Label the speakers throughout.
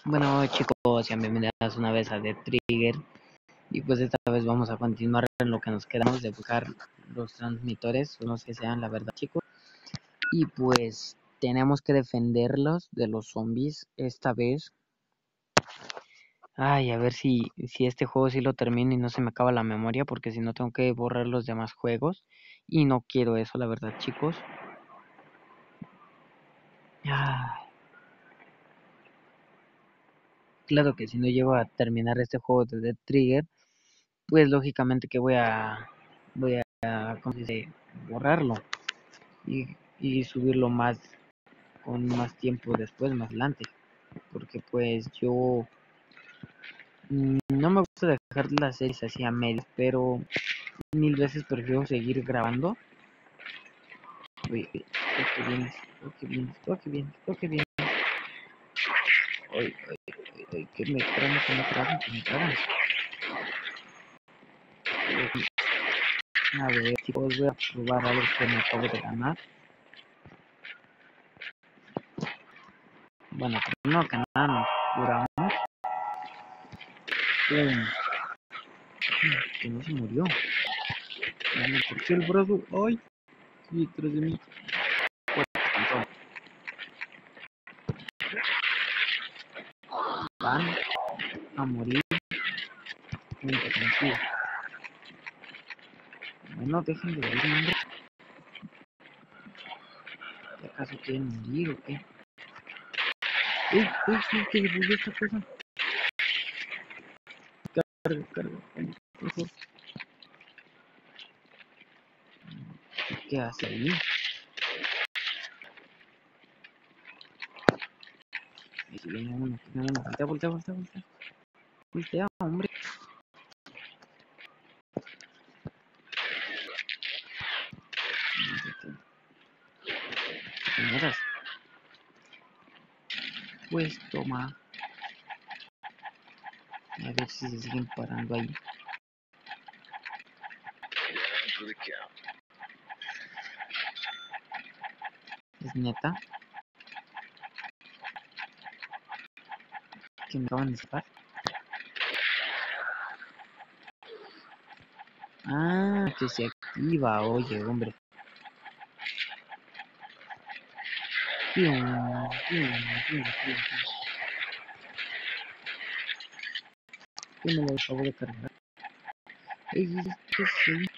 Speaker 1: Bueno chicos, sean bienvenidos una vez a The Trigger. Y pues esta vez vamos a continuar en lo que nos quedamos de buscar los transmitores, unos que sean la verdad chicos. Y pues tenemos que defenderlos de los zombies esta vez. Ay, a ver si este juego sí lo termino y no se me acaba la memoria, porque si no tengo que borrar los demás juegos. Y no quiero eso, la verdad chicos. Ay. Claro que si no llego a terminar este juego de The Trigger, pues lógicamente que voy a ¿cómo se dice? Borrarlo y subirlo más con más tiempo después, más adelante, porque pues yo no me gusta dejar las series así a medias, pero mil veces prefiero seguir grabando. Oye, que vienes, que vienes, que vienes, que vienes. Ay, que me tragan, que me tragan, que me tragan. A ver, chicos, voy a probar algo que me acabo de ganar. Bueno, primero que nada nos curamos. Que no se murió. Ya me corté el brazo. Ay, sí, detrás de mí. Van a morir junto contigo. Bueno, dejen de morir, hombre. ¿Y acaso quieren morir o qué? Uy, sí, que devolvió esta cosa. Carga, mejor. ¿Qué hace ahí? Y si viene uno, voltea. Voltea, hombre. Señoras, pues toma. A ver si se siguen parando ahí. Es neta que me acaban de sacar. Ah, que se activa, oye, hombre. Pium. Que me lo acabo de cargar. Ey, ¿qué es ahí?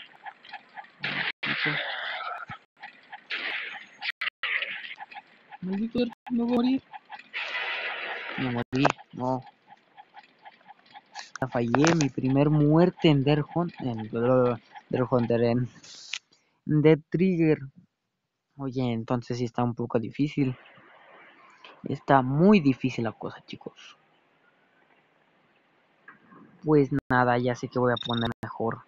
Speaker 1: Maldito, me voy a morir. Me morí, no. Fallé mi primer muerte en Deer Hunter, en Dead Trigger. Oye, entonces sí está un poco difícil. Está muy difícil la cosa, chicos. Pues nada, ya sé que voy a poner mejor.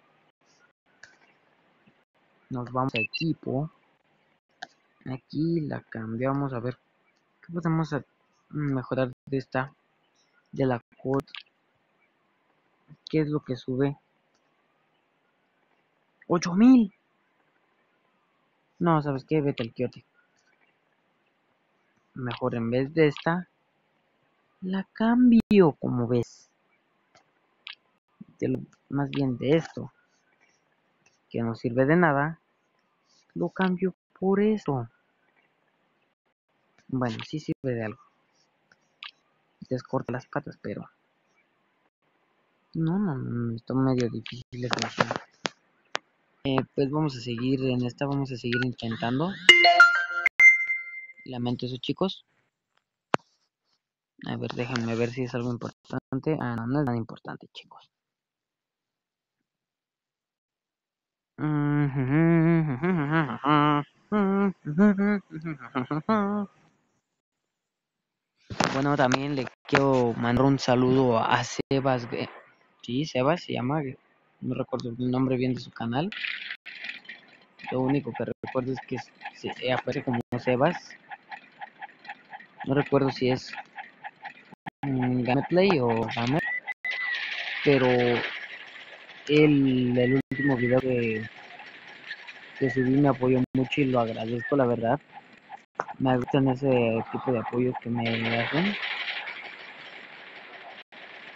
Speaker 1: Nos vamos a equipo. Aquí la cambiamos. A ver, ¿qué podemos mejorar de esta? De la code. ¿Qué es lo que sube? 8000. No, ¿sabes qué? Vete al quiote. Mejor en vez de esta, la cambio, como ves. Más bien de esto, que no sirve de nada, lo cambio por esto. Bueno, sí sirve de algo. Descorta las patas, pero no, está medio difícil esta misión. Pues vamos a seguir en esta, vamos a seguir intentando. Lamento eso, chicos. A ver, déjenme ver si es algo importante. Ah, no es nada importante, chicos. Bueno, también le quiero mandar un saludo a Sebas. Sí, Sebas se llama. No recuerdo el nombre bien de su canal. Lo único que recuerdo es que se aparece como Sebas. No recuerdo si es Gameplay o Gamer. Pero el último video que subí me apoyó mucho y lo agradezco, la verdad. Me gustan ese tipo de apoyos que me hacen.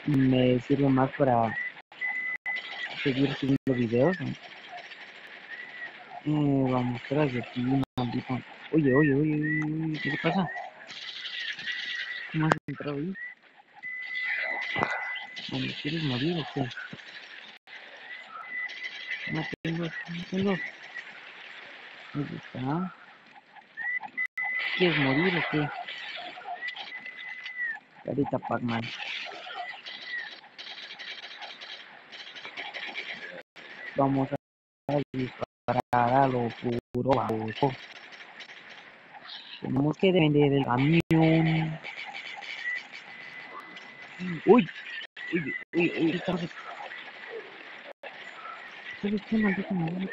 Speaker 1: me sirve más para seguir subiendo videos, ¿no? Vamos, tras de ti, maldito. Oye, oye, oye, oye, ¿qué te pasa? ¿Cómo has entrado ahí? Vamos, ¿quieres morir o qué? No tengo, no tengo. Ahí está. ¿Quieres morir o qué? Carita Pac-Man. Vamos a disparar a lo puro baboso. Tenemos que vender el camión. Uy, uy, uy, uy, ¿sabes qué, maldito madre?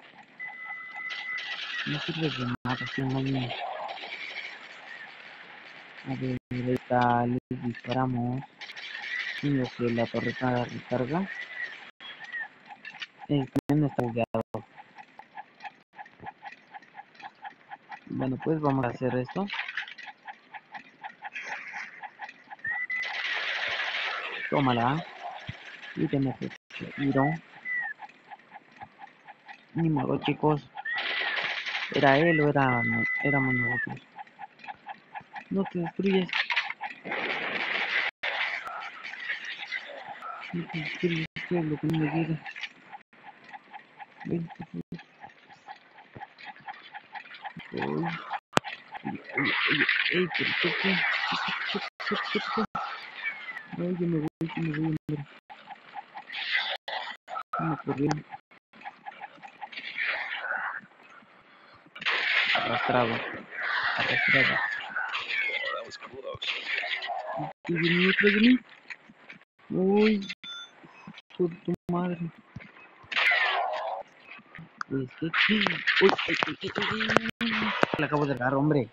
Speaker 1: No sirves de nada, si no hay... A ver, ahí está, les disparamos. En lo que la torreta recarga. El camión está bugueado. Bueno, pues vamos a hacer esto. Tómala. Y te metes tiro. Ni modo, chicos. ¿Era él o éramos nosotros? No te destruyes. No te destruyes, esto es lo que no me llega. Ven, uy, oye, oye, ey, pero ¿tú qué? ¿Qué? No, yo me voy, hombre. Me corrió. Arrastrado, arrastrado. Y viene detrás de mí. Uy, por tu madre. Pues qué. Uy, le acabo de dar, hombre.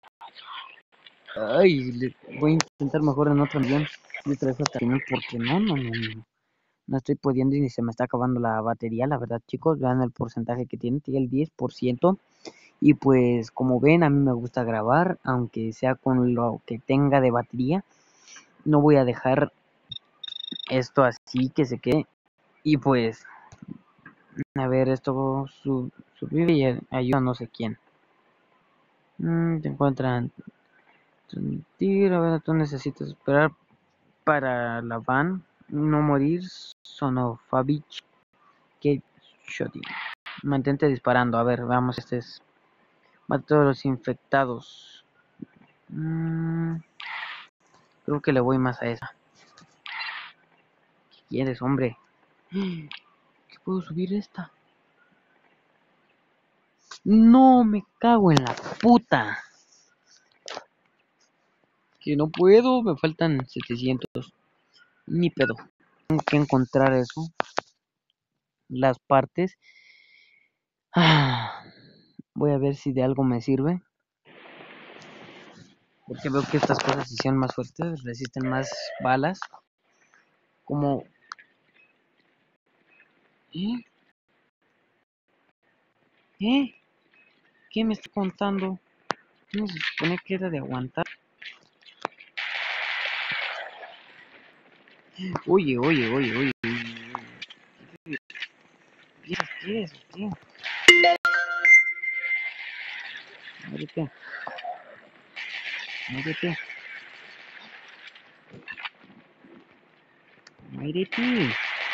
Speaker 1: Ay, voy a intentar mejor en otro millón. Y otra vez hasta el final, porque no. No estoy pudiendo y se me está acabando la batería, la verdad, chicos. Vean el porcentaje que tiene el 10%. Y pues, como ven, a mí me gusta grabar, aunque sea con lo que tenga de batería. No voy a dejar esto así que se quede. Y pues, a ver, esto subir y ayuda a no sé quién. Te encuentran. Tiro, a ver, tú necesitas esperar para la van. No morir. Sonofabich. Que shotty. Mantente disparando. A ver, vamos, este es. Mata a todos los infectados. Creo que le voy más a esa. ¿Qué quieres, hombre? ¿Qué puedo subir esta? No, me cago en la puta. Que no puedo, me faltan 700. Ni pedo. Tengo que encontrar eso. Las partes. Voy a ver si de algo me sirve. Porque veo que estas cosas hicieron más fuertes, resisten más balas. Como... ¿Eh? ¿Eh? ¿Qué me está contando? ¿No se supone que era de aguantar? Oye. ¿Qué es? ¿Qué? Muérete. Muérete. Muérete.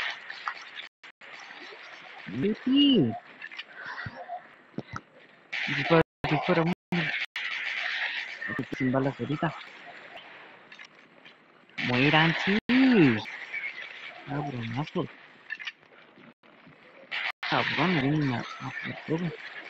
Speaker 1: Muérete. Y si fuera sin balas ahorita. Mueran, sí. Cabronazos. Cabrón, me vienen a por todo.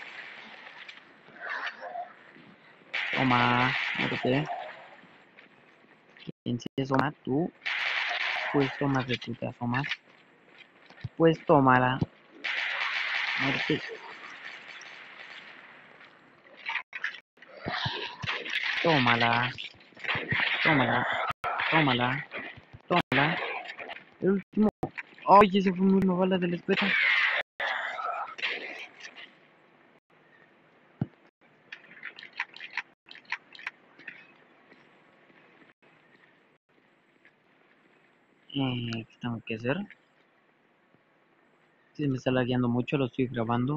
Speaker 1: Toma. Muérete. ¿Quién se asoma? Tú. Pues tomas de tú te asomas. Pues tómala. Muérete. Tómala. Tómala. Tómala. Tómala. El último. Ay, ese fue una bala de la escopeta. ¿Qué tengo que hacer? Si me está lagueando mucho, lo estoy grabando.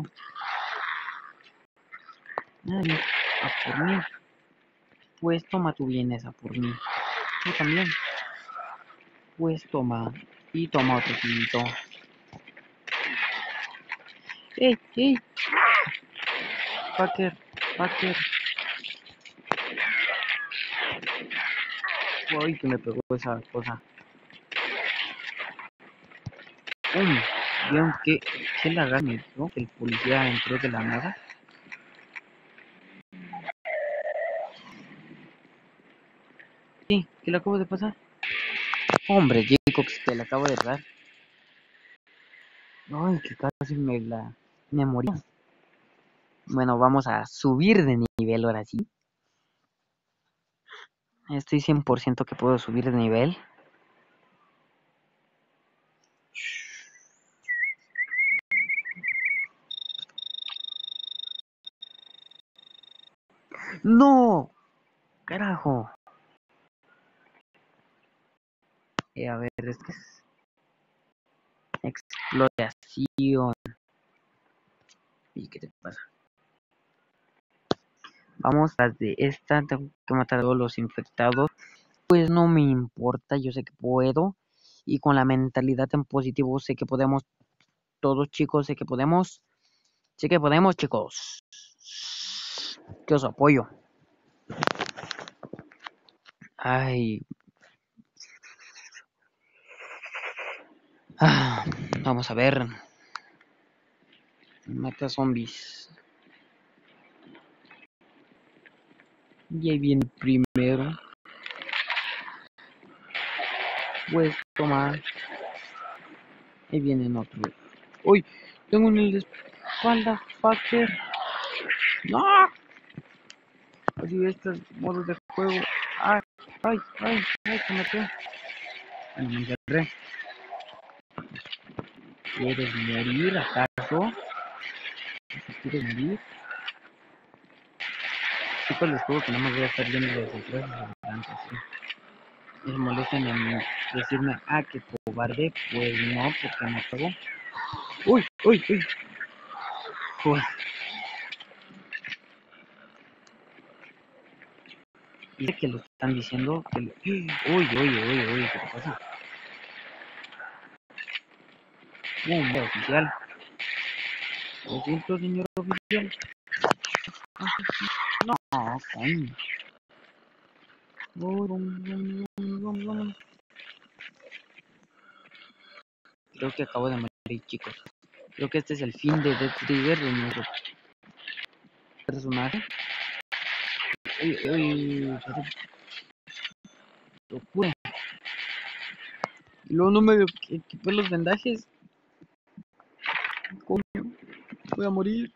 Speaker 1: Ay, a por mí. Pues toma, tú vienes a por mí. Tú también. Pues toma. Y toma otro poquito. ¡Ey, ey! Packer, Packer. Uy, que me pegó esa cosa. ¿Vieron qué lagar me dio? Que el policía entró de la nada. Sí, ¿qué le acabo de pasar? Hombre, Jacob, te la acabo de dar. Ay, que casi me morí. Bueno, vamos a subir de nivel ahora sí. Estoy 100% que puedo subir de nivel. ¡No! ¡Carajo! A ver, es que es exploración. ¿Y qué te pasa? Vamos tras de esta. Tengo que matar a todos los infectados. Pues no me importa, yo sé que puedo. Y con la mentalidad en positivo sé que podemos. Todos chicos, sé que podemos. Sé que podemos, chicos. Que os apoyo. Ay. Vamos a ver. Mata zombies. Y ahí viene el primero. Pues toma. Ahí vienen otros. ¡Uy! Tengo en el espalda, fucker. ¡No! Así de estos modos de juego. ¡Ay! ¡Ay! ¡Ay! ¡Ay! ¡Se maté! Bueno, me encerré. ¿Quieres morir acaso? ¿Quieres morir? Chicos, les juro que no me voy a estar viendo desde atrás ¿sí? Y se molestan en decirme, que cobarde. Pues no, porque no pego. ¡Uy! ¡Uy! ¡Uy! Uy. Y que lo están diciendo que uy, uy, uy, uy, ¿qué te pasa? Oficial. Lo siento, señor oficial. No, coño. Creo que acabo de morir, chicos. Creo que este es el fin de Death Trigger de nuestro personaje. Uy, uy, locura. Y luego no me equipé los vendajes. Coño, voy a morir.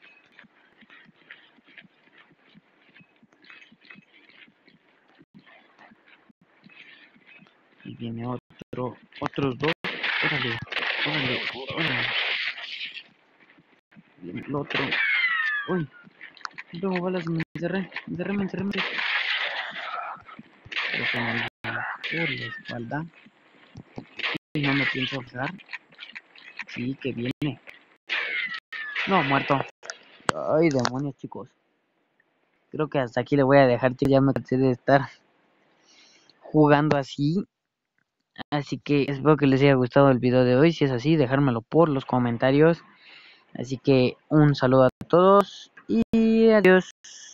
Speaker 1: Y viene otros dos. Órale, órale, órale. Viene el otro. Uy, no tengo balas, me encerré. Pero con el por la espalda. Y no me pienso bajar. Sí, que viene. No, muerto. Ay, demonios, chicos. Creo que hasta aquí le voy a dejar, ya me cansé de estar jugando así. Así que espero que les haya gustado el video de hoy. Si es así, dejármelo por los comentarios. Así que un saludo a todos y adiós.